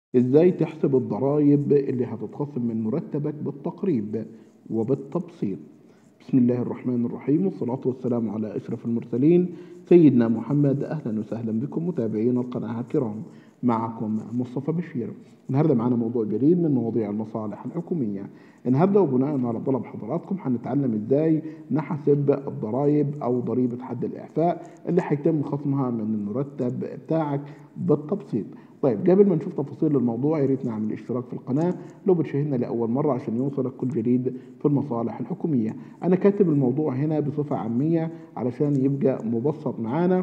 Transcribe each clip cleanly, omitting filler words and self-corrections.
إزاي تحسب الضرايب اللي هتتخصم من مرتبك بالتقريب وبالتبسيط؟ بسم الله الرحمن الرحيم، والصلاة والسلام على أشرف المرسلين سيدنا محمد. أهلا وسهلا بكم متابعين القناة الكرام، معكم مصطفى بشير. النهارده معانا موضوع جديد من مواضيع المصالح الحكومية. النهارده وبناء على طلب حضراتكم هنتعلم ازاي نحسب الضرائب او ضريبة حد الإعفاء اللي هيتم خصمها من المرتب بتاعك بالتبسيط. طيب، قبل ما نشوف تفاصيل الموضوع يا ريت نعمل اشتراك في القناة لو بتشاهدنا لأول مرة عشان يوصلك كل جديد في المصالح الحكومية. أنا كاتب الموضوع هنا بصفة عامية علشان يبقى مبسط معانا.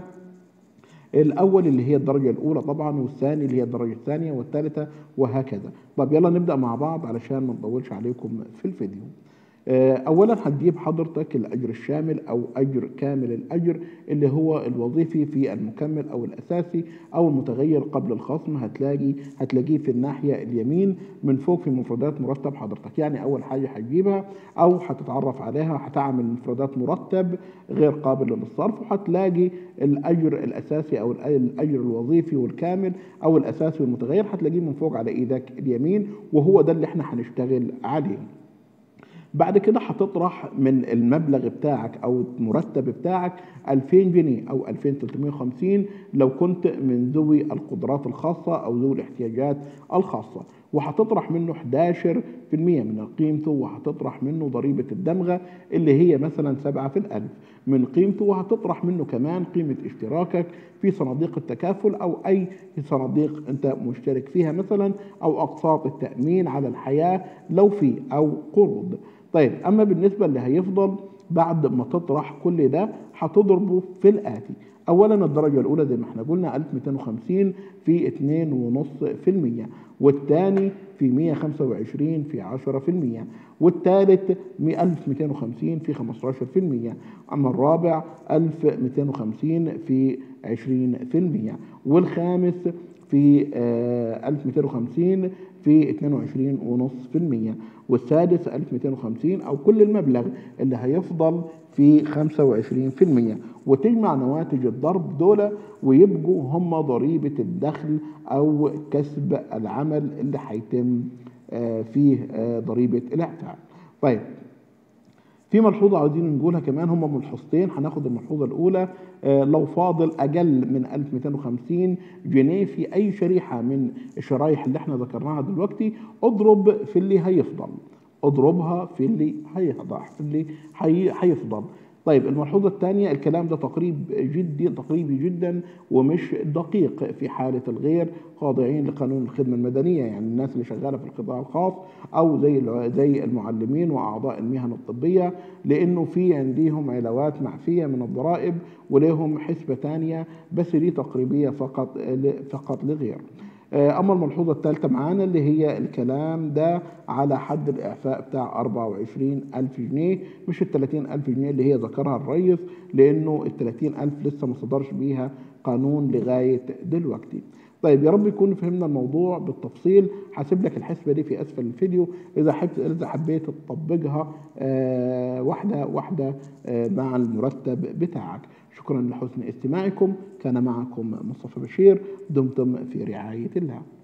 الأول اللي هي الدرجة الأولى طبعا، والثاني اللي هي الدرجة الثانية، والثالثة وهكذا. طب يلا نبدأ مع بعض علشان ما نطولش عليكم في الفيديو. أولا هتجيب حضرتك الأجر الشامل أو أجر كامل الأجر اللي هو الوظيفي في المكمل أو الأساسي أو المتغير قبل الخصم. هتلاقيه في الناحية اليمين من فوق في مفردات مرتب حضرتك. يعني أول حاجة هتجيبها أو هتتعرف عليها، هتعمل مفردات مرتب غير قابل للصرف، وهتلاقي الأجر الأساسي أو الأجر الوظيفي والكامل أو الأساسي والمتغير، هتلاقيه من فوق على إيدك اليمين، وهو ده اللي احنا هنشتغل عليه. بعد كده هتطرح من المبلغ بتاعك او المرتب بتاعك 2000 جنيه او 2350 لو كنت من ذوي القدرات الخاصة او ذوي الاحتياجات الخاصة، وهتطرح منه 11% من قيمته، وهتطرح منه ضريبة الدمغة اللي هي مثلا 7 في الألف من قيمته، وهتطرح منه كمان قيمة اشتراكك في صناديق التكافل أو أي صناديق أنت مشترك فيها مثلا، أو أقساط التأمين على الحياة لو في، أو قروض. طيب، أما بالنسبة اللي هيفضل بعد ما تطرح كل ده هتضربه في الآتي. أولا الدرجة الأولى زي ما احنا قلنا 1250 في 2.5%، والثاني في 125 في 10%، والثالث 1250 في 15%، أما الرابع 1250 في 20%، والخامس في 1250 في 22.5%، والسادس 1250 أو كل المبلغ اللي هيفضل في 25%، وتجمع نواتج الضرب دول ويبقوا هم ضريبة الدخل أو كسب العمل اللي هيتم فيه ضريبة الإعفاء. طيب، في ملحوظة عاوزين نقولها كمان، هم ملحوظتين. هناخد الملحوظة الأولى، لو فاضل أقل من 1250 جنيه في أي شريحة من الشرايح اللي احنا ذكرناها دلوقتي، اضرب في اللي هيفضل، اضربها في اللي هيفضل. طيب، الملحوظة الثانية، الكلام ده تقريبي جدا ومش دقيق في حالة الغير خاضعين لقانون الخدمة المدنية، يعني الناس اللي شغالة في القطاع الخاص أو زي المعلمين وأعضاء المهن الطبية، لأنه في عندهم علاوات معفية من الضرائب ولهم حسبة ثانية، بس دي تقريبية فقط لغير. أما الملحوظة الثالثة معانا اللي هي الكلام ده على حد الإعفاء بتاع 24,000 جنيه، مش 30,000 جنيه اللي هي ذكرها الرئيس، لأنه 30,000 لسه ما صدرش بيها قانون لغاية دلوقتي. طيب، يا رب يكون فهمنا الموضوع بالتفصيل. هسيب لك الحسبة دي في أسفل الفيديو إذا حبيت تطبقها واحدة واحدة مع المرتب بتاعك. شكرا لحسن استماعكم، كان معكم مصطفى بشير، دمتم في رعاية الله.